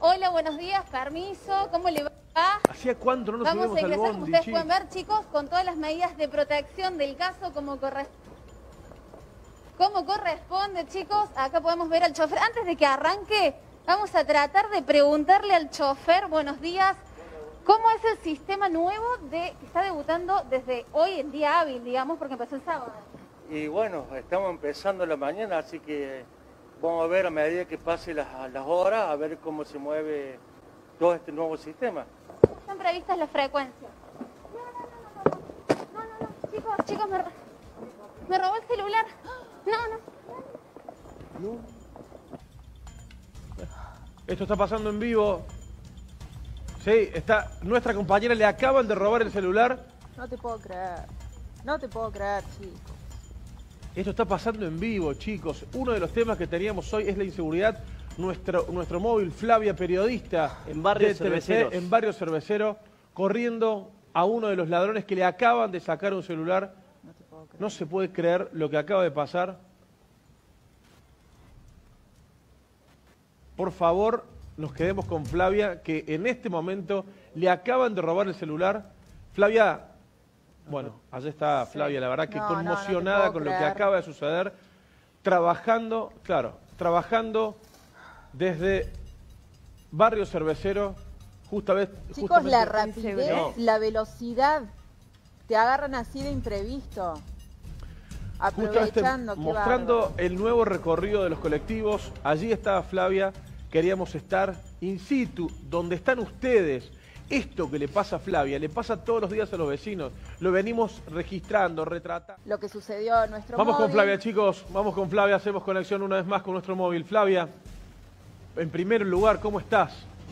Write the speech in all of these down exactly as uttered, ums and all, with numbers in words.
Hola, buenos días, permiso, ¿cómo le va? ¿Hacía cuánto no nos Vamos subimos a al ingresar, como bondi, ustedes chi? pueden ver, chicos, con todas las medidas de protección del caso como corresponde. Como corresponde, chicos, acá podemos ver al chofer. Antes de que arranque, vamos a tratar de preguntarle al chofer, buenos días, ¿cómo es el sistema nuevo de que está debutando desde hoy en día hábil, digamos, porque empezó el sábado? Y bueno, estamos empezando la mañana, así que vamos a ver a medida que pase las, las horas, a ver cómo se mueve todo este nuevo sistema. Están previstas las frecuencias. No, no, no, no, no, no, no, no. Chicos, chicos, me, me robó el celular. No, no. No. Esto está pasando en vivo. Sí, está. Nuestra compañera le acaban de robar el celular. No te puedo creer. No te puedo creer, chicos. Esto está pasando en vivo, chicos. Uno de los temas que teníamos hoy es la inseguridad. Nuestro, nuestro móvil, Flavia, periodista en Barrio de T V C, en Barrio Cervecero, corriendo a uno de los ladrones que le acaban de sacar un celular. No te puedo creer. No se puede creer lo que acaba de pasar. Por favor, nos quedemos con Flavia, que en este momento le acaban de robar el celular. Flavia, bueno, allá está Flavia, la verdad que No, no, no te conmocionada puedo con lo que creer. acaba de suceder, trabajando, claro, trabajando desde Barrio Cervecero, justamente... Chicos, la justamente- rapidez, No. la velocidad, te agarran así de imprevisto. Justamente Aprovechando, qué mostrando bárbaro. el nuevo recorrido de los colectivos. Allí estaba Flavia, queríamos estar in situ, donde están ustedes. Esto que le pasa a Flavia, le pasa todos los días a los vecinos. Lo venimos registrando, retratando. Lo que sucedió en nuestro Vamos con móvil. Flavia, chicos, vamos con Flavia, hacemos conexión una vez más con nuestro móvil. Flavia, en primer lugar, ¿cómo estás?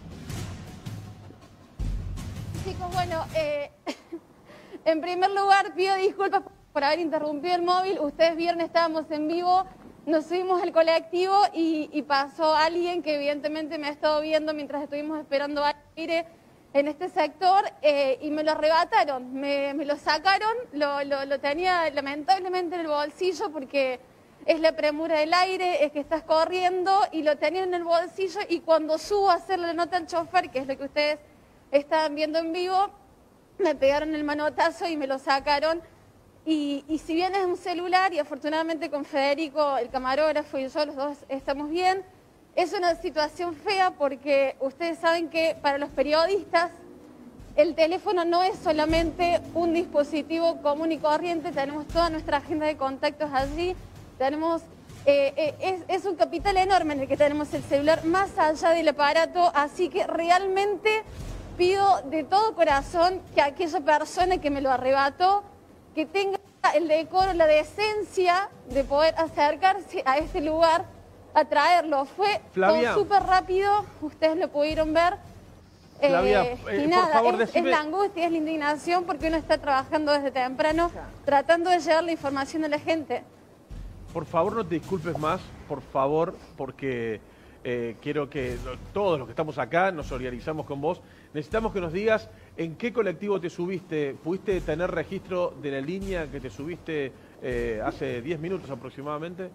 Chicos, bueno, eh, en primer lugar pido disculpas por haber interrumpido el móvil. Ustedes vieron, estábamos en vivo, nos subimos al colectivo y, y pasó alguien que evidentemente me ha estado viendo mientras estuvimos esperando aire en este sector eh, y me lo arrebataron, me, me lo sacaron, lo, lo, lo tenía lamentablemente en el bolsillo porque es la premura del aire, es que estás corriendo y lo tenía en el bolsillo y cuando subo a hacerle la nota al chofer, que es lo que ustedes estaban viendo en vivo, me pegaron el manotazo y me lo sacaron. Y, y si bien es un celular, y afortunadamente con Federico, el camarógrafo, y yo, los dos estamos bien, es una situación fea porque ustedes saben que para los periodistas el teléfono no es solamente un dispositivo común y corriente, tenemos toda nuestra agenda de contactos allí, tenemos, eh, eh, es, es un capital enorme en el que tenemos el celular más allá del aparato, así que realmente pido de todo corazón que aquella persona que me lo arrebató, que tenga el decoro, la decencia de poder acercarse a este lugar a traerlo. Fue Flavia. todo súper rápido, ustedes lo pudieron ver. Flavia, Eh, eh, y por nada, favor, es, decime- es la angustia, es la indignación porque uno está trabajando desde temprano, tratando de llevar la información a la gente. Por favor, no te disculpes más, por favor, porque eh, quiero que lo- todos los que estamos acá nos solidarizamos con vos. Necesitamos que nos digas en qué colectivo te subiste. ¿Pudiste tener registro de la línea que te subiste eh, hace diez minutos aproximadamente?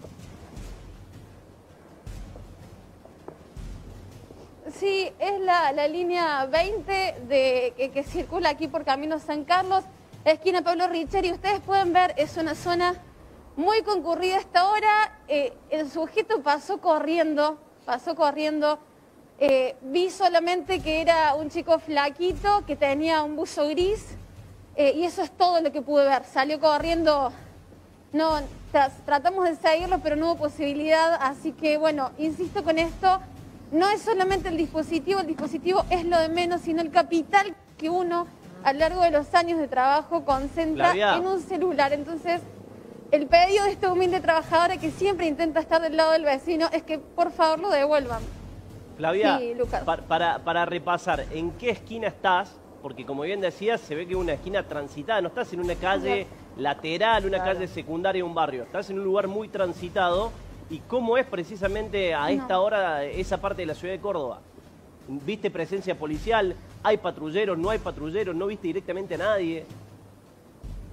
Sí, es la, la línea veinte de, que, que circula aquí por Camino San Carlos, esquina Pablo Richeri. Ustedes pueden ver, es una zona muy concurrida a esta hora. Eh, el sujeto pasó corriendo, pasó corriendo. Eh, vi solamente que era un chico flaquito, que tenía un buzo gris, eh, y eso es todo lo que pude ver. Salió corriendo, no, tra- tratamos de seguirlo, pero no hubo posibilidad, así que bueno, insisto con esto. No es solamente el dispositivo, el dispositivo es lo de menos, sino el capital que uno a lo largo de los años de trabajo concentra Flavia. en un celular. Entonces, el pedido de esta humilde trabajadora que siempre intenta estar del lado del vecino es que por favor lo devuelvan. Flavia, Sí, Lucas. pa- para, para repasar, ¿en qué esquina estás? Porque como bien decías, se ve que es una esquina transitada, no estás en una calle lateral, una Claro. calle secundaria de un barrio, estás en un lugar muy transitado. ¿Y cómo es precisamente a esta No. hora esa parte de la ciudad de Córdoba? ¿Viste presencia policial? ¿Hay patrulleros? ¿No hay patrulleros? ¿No viste directamente a nadie?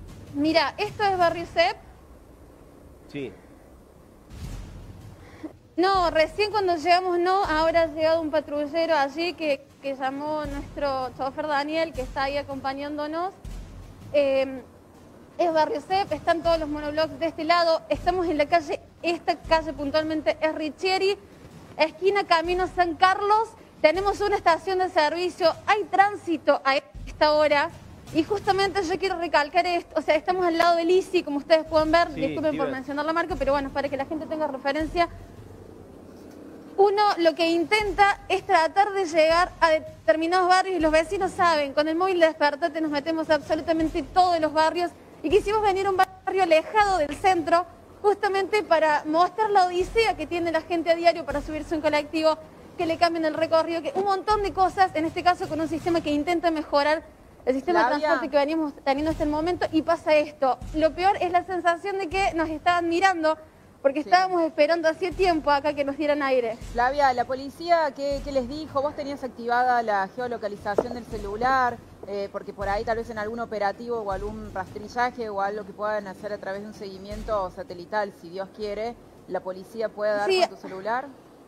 Mira, esto es Barrio C E P. Sí. No, recién cuando llegamos no, ahora ha llegado un patrullero allí que, que llamó nuestro chofer Daniel, que está ahí acompañándonos. Eh, es Barrio C E P, están todos los monoblocks de este lado, estamos en la calle, esta calle puntualmente es Richieri, esquina Camino San Carlos, tenemos una estación de servicio, hay tránsito a esta hora. Y justamente yo quiero recalcar esto, o sea, estamos al lado del I C I, como ustedes pueden ver, Sí, disculpen por iba- mencionar la marca, pero bueno, para que la gente tenga referencia. Uno lo que intenta es tratar de llegar a determinados barrios y los vecinos saben, con el móvil de Despertate nos metemos absolutamente todos los barrios y quisimos venir a un barrio alejado del centro justamente para mostrar la odisea que tiene la gente a diario para subirse a un colectivo, que le cambien el recorrido, que un montón de cosas, en este caso con un sistema que intenta mejorar el sistema Flavia. de transporte que veníamos teniendo hasta el momento y pasa esto. Lo peor es la sensación de que nos estaban mirando porque Sí. estábamos esperando hacía tiempo acá que nos dieran aire. Flavia, la policía, ¿qué, qué les dijo? ¿Vos tenías activada la geolocalización del celular? Eh, porque por ahí tal vez en algún operativo o algún rastrillaje o algo que puedan hacer a través de un seguimiento satelital, si Dios quiere, la policía puede dar Sí. con tu celular.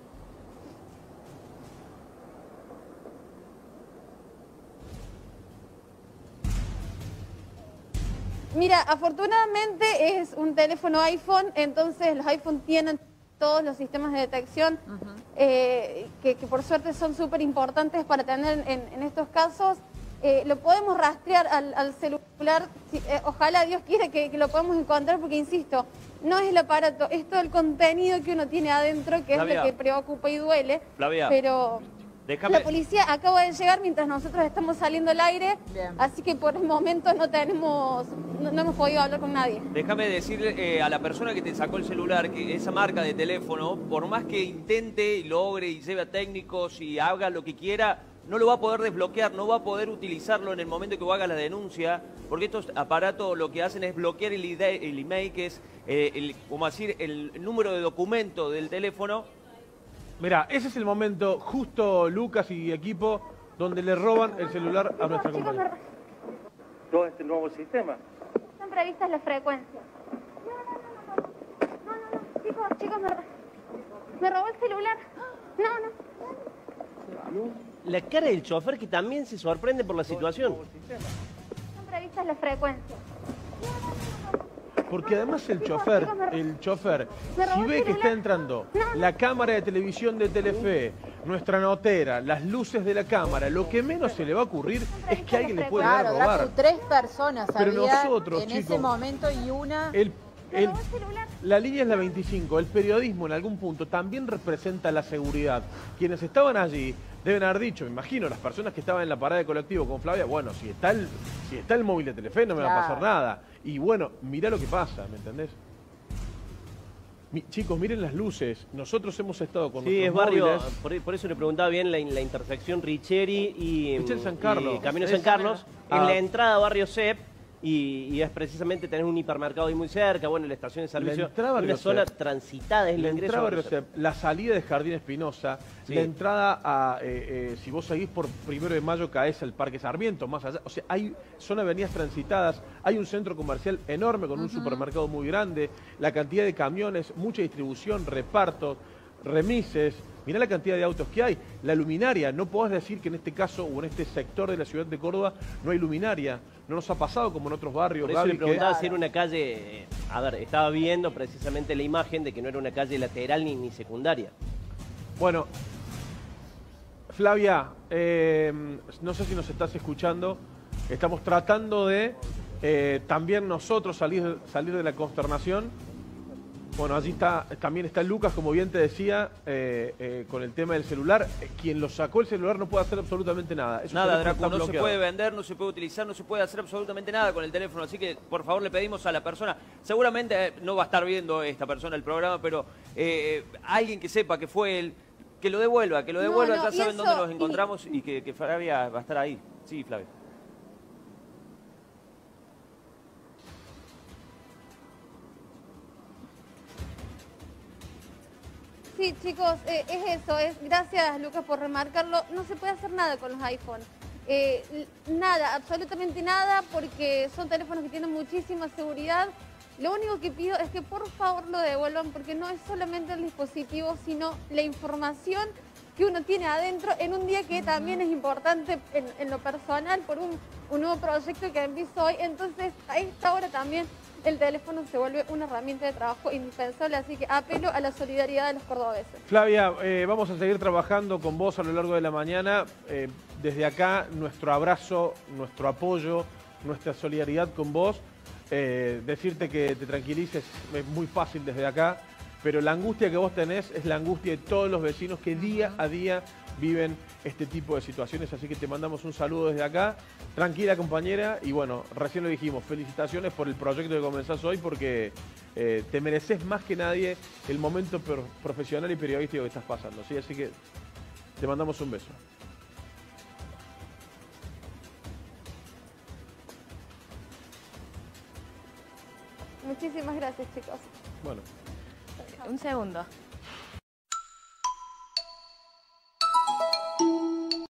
Mira, afortunadamente es un teléfono iPhone, entonces los iPhone tienen todos los sistemas de detección Ujú. eh, que, que por suerte son súper importantes para tener en, en estos casos. Eh, lo podemos rastrear al, al celular, si- eh, ojalá Dios quiera que, que lo podamos encontrar porque, insisto, no es el aparato, es todo el contenido que uno tiene adentro que es Flavia. lo que preocupa y duele, Flavia, pero... déjame... La policía acaba de llegar mientras nosotros estamos saliendo al aire, Bien. así que por el momento no tenemos, no, no hemos podido hablar con nadie. Déjame decirle eh, a la persona que te sacó el celular que esa marca de teléfono, por más que intente y logre y lleve a técnicos y haga lo que quiera, no lo va a poder desbloquear, no va a poder utilizarlo en el momento que vos hagas la denuncia, porque estos aparatos lo que hacen es bloquear el, I D, el email, que es, eh, el, como decir, el número de documento del teléfono. Mirá, ese es el momento justo, Lucas y equipo, donde le roban el celular a nuestra Chicos, compañera. me- Todo este nuevo sistema. están previstas las frecuencias. No, no, no, no, no, no, no, no, chicos, chicos, me, me robó el celular. No, no, La cara del chofer que también se sorprende por la situación. están previstas las frecuencias. Porque además el chofer, el chofer, Me robó si el ve que celular. está entrando la cámara de televisión de Telefe, nuestra notera, las luces de la cámara, lo que menos se le va a ocurrir es que alguien le puede Claro, robar. Dracu, tres personas Pero había nosotros, en chicos, ese momento y una... El, Me el- robó el celular. la línea es la veinticinco. El periodismo en algún punto también representa la seguridad. Quienes estaban allí deben haber dicho, me imagino, las personas que estaban en la parada de colectivo con Flavia, bueno, si está el, si está el móvil de Telefe no me va a pasar Claro. nada. Y bueno, mirá lo que pasa, ¿me entendés? Mi- chicos, miren las luces. Nosotros hemos estado con Sí, es nuestros barrio, móviles. por, por eso le preguntaba bien la, la intersección Richieri y, Richieri San Carlos. y Camino Es- San Carlos, Ah. en la entrada a Barrio C E P, y, y es precisamente tener un hipermercado ahí muy cerca, bueno, la estación de servicio, entrada a una Barrio zona C E P. transitada, es el La ingreso entrada a a Barrio Barrio C E P. C E P, la salida de Jardín Espinosa, Sí. la entrada a, eh, eh, si vos seguís por Primero de Mayo, caes al Parque Sarmiento, más allá. O sea, hay, son avenidas transitadas, hay un centro comercial enorme con un supermercado muy grande, la cantidad de camiones, mucha distribución, repartos, remises. Mirá la cantidad de autos que hay. La luminaria, no podés decir que en este caso o en este sector de la ciudad de Córdoba no hay luminaria. No nos ha pasado como en otros barrios, Por eso Gaby, le que- preguntaba si era una calle, eh, a ver, estaba viendo precisamente la imagen de que no era una calle lateral ni, ni secundaria. Bueno, Flavia, eh, no sé si nos estás escuchando. Estamos tratando de eh, también nosotros salir, salir de la consternación. Bueno, allí está, también está Lucas, como bien te decía, eh, eh, con el tema del celular. Eh, Quien lo sacó el celular no puede hacer absolutamente nada. Esos Nada, teléfonos Dracu, están no se bloqueados. puede vender, no se puede utilizar, no se puede hacer absolutamente nada con el teléfono. Así que, por favor, le pedimos a la persona, seguramente eh, no va a estar viendo esta persona el programa, pero eh, alguien que sepa que fue él, que lo devuelva, que lo No, devuelva, no, ya y saben eso- dónde los y- encontramos y, que, que Flavia va a estar ahí. Sí, Flavia. Sí, chicos, eh, es eso, es gracias Lucas por remarcarlo, no se puede hacer nada con los iPhone. Eh, l- nada, absolutamente nada, porque son teléfonos que tienen muchísima seguridad Lo único que pido es que por favor lo devuelvan, porque no es solamente el dispositivo, sino la información que uno tiene adentro en un día que también es importante en, en lo personal por un, un nuevo proyecto que empiezo hoy. Entonces, a esta hora también el teléfono se vuelve una herramienta de trabajo indispensable, así que apelo a la solidaridad de los cordobeses. Flavia, eh, vamos a seguir trabajando con vos a lo largo de la mañana. Eh, desde acá, nuestro abrazo, nuestro apoyo, nuestra solidaridad con vos. Eh, decirte que te tranquilices es muy fácil desde acá, pero la angustia que vos tenés es la angustia de todos los vecinos que día a día viven este tipo de situaciones, así que te mandamos un saludo desde acá. Tranquila, compañera, y bueno, recién lo dijimos, felicitaciones por el proyecto que comenzás hoy, porque eh, te mereces más que nadie el momento profesional y periodístico que estás pasando, ¿sí? Así que te mandamos un beso. Muchísimas gracias, chicos. Bueno. Un segundo.